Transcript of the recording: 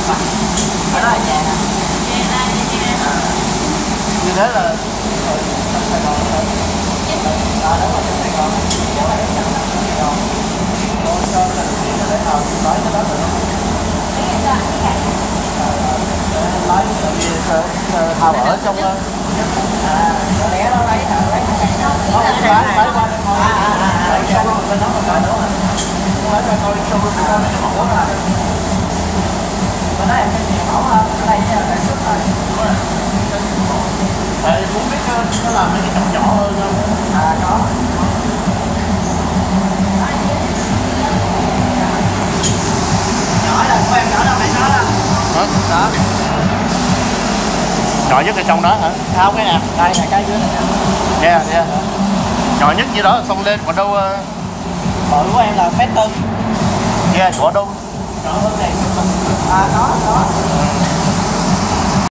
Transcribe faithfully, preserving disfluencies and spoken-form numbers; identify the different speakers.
Speaker 1: mặt. Ở đó là nhà nè. Như thế là ở Sài Gòn thôi. À, đúng rồi, trong Sài Gòn. Chỗ này trong Sài Gòn. Rồi cho là để thờ tới cái đó nữa. Lấy thờ ở trong à có lẽ nó lấy thờ lấy không lấy lấy qua thôi à à à trong đó bên đó rồi đúng rồi lấy ra coi trong cái con này mẫu là bên đó em cái gì mẫu hơn ở đây là sản xuất thôi tại muốn biết nó làm mấy cái chồng nhỏ hơn không à có nhỏ là của em nhỏ đâu phải nó đâu đó nhỏ nhất ở trong đó hả? Không cái nè, đây là cái dưới này nè. Nha, yeah, yeah. Nhỏ nhất như đó là xong lên còn đâu. Đội của em là phép tư. Dạ, yeah, chỗ đâu? Nhỏ hơn này. À có, có.